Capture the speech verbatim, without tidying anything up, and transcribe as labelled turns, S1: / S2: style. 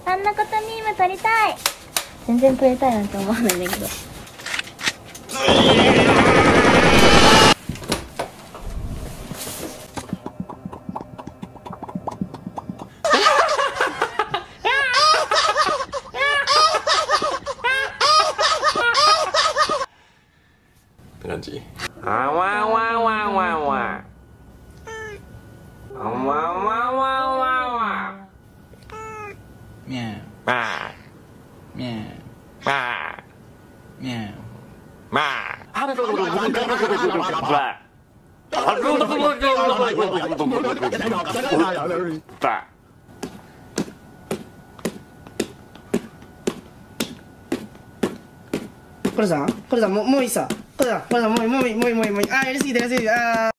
S1: パンナコタミーム撮りたい。全然撮りたいなんて思わないんだけど。
S2: って感じ。あわわわわわ。あわわわわわ。
S3: ミャー。
S2: まあ。
S3: ミャー。
S2: まあ。
S3: ミャー。
S2: まあ。あれどこどこどこどこどこどこどこどこ。
S3: これさん、これさん、もう、もういいさ。これさん、これさん、もういい、もういい、もういい、もういい、もういい。あー、やりすぎた、やりすぎた。あー。